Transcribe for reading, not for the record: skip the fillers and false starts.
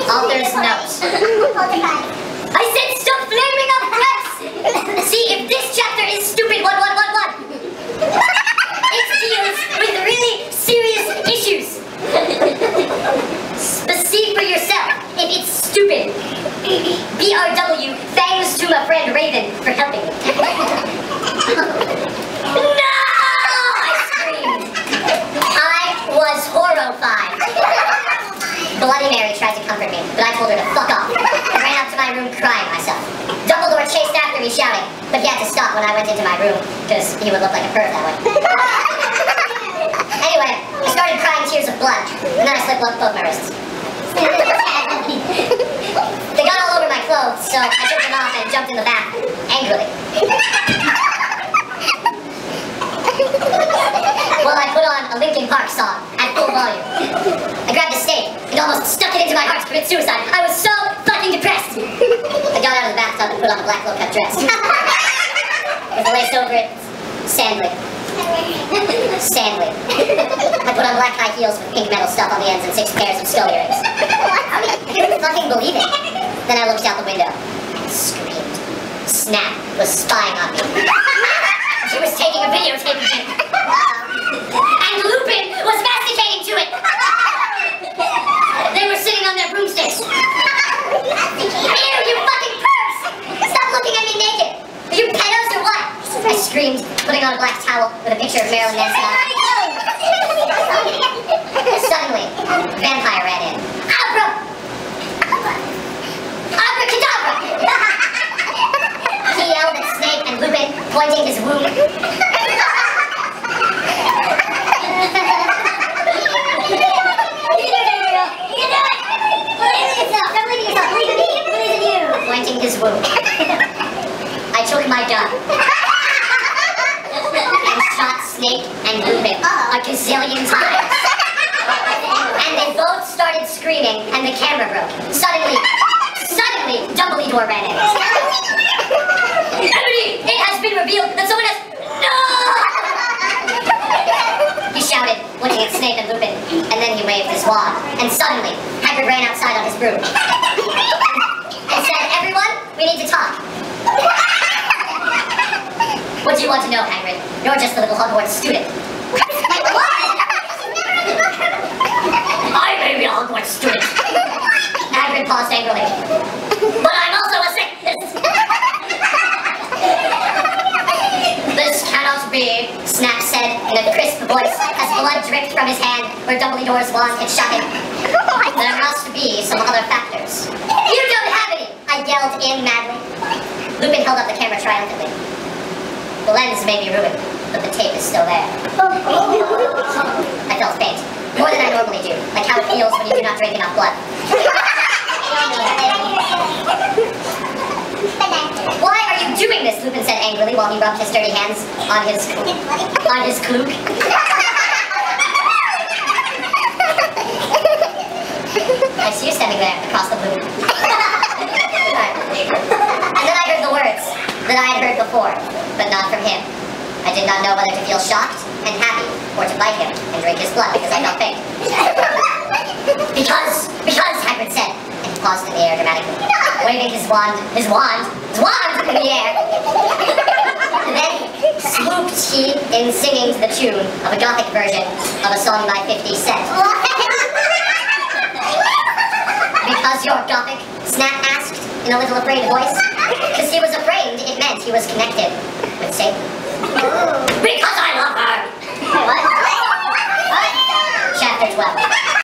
Author's note. I said stop flaming up press! See, if this chapter is stupid, what? It deals with really serious issues. See for yourself if it's stupid. BRW, thanks to my friend Raven for helping me. No! I screamed. I was horrified. Bloody Mary tried to comfort me, but I told her to fuck off. I ran up to my room crying myself. Dumbledore chased after me shouting, but he had to stop when I went into my room, because he would look like a perv that way. Anyway, I started crying tears of blood, and then I slipped both my wrists. They got all over my clothes, so I took them off and jumped in the bath, angrily. While I put on a Linkin Park song at full volume. I grabbed a stake and almost stuck it into my heart to commit suicide. I was so fucking depressed. I got out of the bathtub and put on a black low-cut dress. With a lace over it, sandwich. I put on black high heels with pink metal stuff on the ends and 6 pairs of skull earrings. I couldn't fucking believe it. Then I looked out the window and screamed. Snap was spying on me. She was taking a videotape of it. And Lupin was masticating to it. They were sitting on their broomsticks. Ew, you fucking pervs! Stop looking at me naked. Are you pedos or what? I screamed, putting on a black towel with a picture of Marilyn Manson on it. Suddenly, a vampire ran in. Abracadabra! He yelled at Snape and Lupin, pointing his womb. Pointing his womb. I took my gun and shot Snape and Lupin a gazillion times. And they both started screaming and the camera broke. Suddenly, Dumbledore ran in. Emily, it has been revealed that someone has... No! He shouted, looking at Snape and Lupin, and then he waved his wand. And suddenly, Hagrid ran outside on his broom. And said, everyone, we need to talk. What do you want to know, Hagrid? You're just a little Hogwarts student. Like what? I may be a Hogwarts student. Hagrid paused angrily. But I'm also a sixth. This cannot be, Snap said in a crisp voice as blood dripped from his hand where Dumbledore's wand had shot him. There must be some other factors. You don't have any! I yelled in madly. Lupin held up the camera triumphantly. The lens may be ruined, but the tape is still there. I felt faint, more than I normally do, like how it feels when you do not drink enough blood. Why are you doing this? Lupin said angrily while he rubbed his dirty hands on his kluk. I see you standing there across the blue. And then I heard the words that I had heard before, but not from him. I did not know whether to feel shocked and happy, or to bite him and drink his blood because I felt faint. Because, Hagrid said, and he paused in the air dramatically, waving his wand in the air. And then swooped he in singing to the tune of a Gothic version of a song by 50 Cent. Because you're Gothic? Snap asked in a little afraid voice. Because he was afraid it meant he was connected with Satan. Because